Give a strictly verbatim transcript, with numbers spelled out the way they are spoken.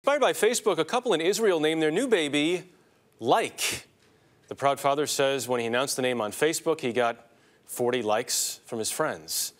Inspired by Facebook, a couple in Israel named their new baby Like. The proud father says when he announced the name on Facebook, he got forty likes from his friends.